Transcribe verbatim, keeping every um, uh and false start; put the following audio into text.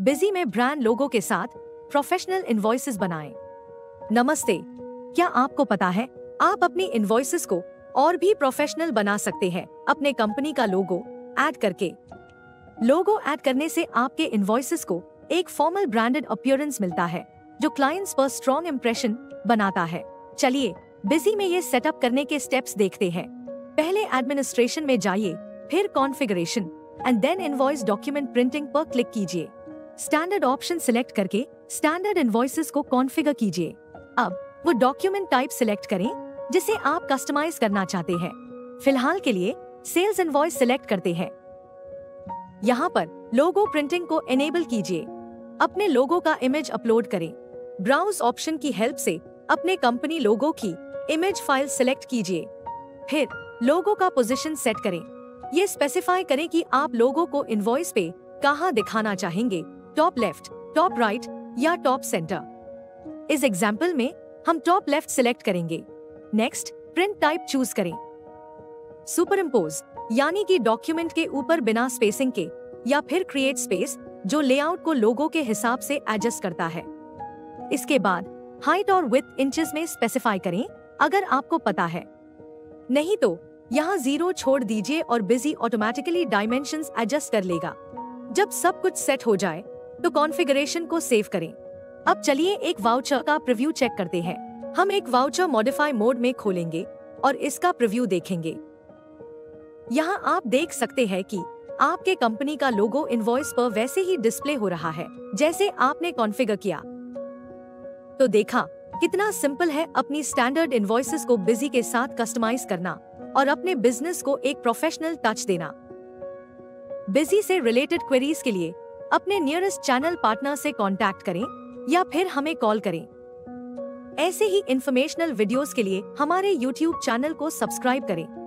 Busy में brand logo के साथ प्रोफेशनल इनवॉइसेस बनाएं। नमस्ते, क्या आपको पता है आप अपनी इनवॉइसेस को और भी प्रोफेशनल बना सकते हैं अपने कंपनी का लोगो ऐड करके। लोगो ऐड करने से आपके इनवॉइसेस को एक फॉर्मल ब्रांडेड अपीयरेंस मिलता है जो क्लाइंट्स पर स्ट्रॉन्ग इंप्रेशन बनाता है। चलिए बिजी में ये सेटअप करने के स्टेप्स देखते हैं। पहले एडमिनिस्ट्रेशन में जाइए, फिर configuration and then invoice document printing पर क्लिक कीजिए। स्टैंडर्ड ऑप्शन सिलेक्ट करके स्टैंडर्ड इनवॉइसेस को कॉन्फ़िगर कीजिए। अब वो डॉक्यूमेंट टाइप सिलेक्ट करें जिसे आप कस्टमाइज करना चाहते हैं। फिलहाल के लिए सेल्स इनवॉइस सिलेक्ट करते हैं। यहाँ पर लोगो प्रिंटिंग को एनेबल कीजिए। अपने लोगो का इमेज अपलोड करें। ब्राउज ऑप्शन की हेल्प से अपने कंपनी लोगो की इमेज फाइल सिलेक्ट कीजिए। फिर लोगो का पोजीशन सेट करें। ये स्पेसिफाई करें कि आप लोगो को इनवॉइस पे कहाँ दिखाना चाहेंगे, टॉप लेफ्ट, टॉप राइट या टॉप सेंटर। इस एग्जाम्पल में हम टॉप लेफ्ट सिलेक्ट करेंगे। नेक्स्ट, प्रिंट टाइप चूज करें। सुपर इम्पोज यानी कि डॉक्यूमेंट के ऊपर बिना स्पेसिंग के, या फिर क्रिएट स्पेस जो लेआउट को लोगो के हिसाब से एडजस्ट करता है। इसके बाद हाइट और विड्थ इंचेस में स्पेसिफाई करें अगर आपको पता है। नहीं तो यहाँ जीरो छोड़ दीजिए और बिजी ऑटोमेटिकली डायमेंशंस एडजस्ट कर लेगा। जब सब कुछ सेट हो जाए तो कॉन्फ़िगरेशन को सेव करें। अब चलिए एक वाउचर का प्रीव्यू चेक करते हैं। हम एक वाउचर मॉडिफाई मोड में खोलेंगे और इसका प्रीव्यू देखेंगे। यहाँ आप देख सकते हैं कि आपके कंपनी का लोगो इनवॉइस पर वैसे ही डिस्प्ले हो रहा है जैसे आपने कॉन्फ़िगर किया। तो देखा कितना सिंपल है अपनी स्टैंडर्ड इनवॉइसेस को बिजी के साथ कस्टमाइज करना और अपने बिजनेस को एक प्रोफेशनल टच देना। बिजी से रिलेटेड क्वेरीज के लिए अपने नियरेस्ट चैनल पार्टनर से कांटेक्ट करें या फिर हमें कॉल करें। ऐसे ही इंफॉर्मेशनल वीडियोस के लिए हमारे यूट्यूब चैनल को सब्सक्राइब करें।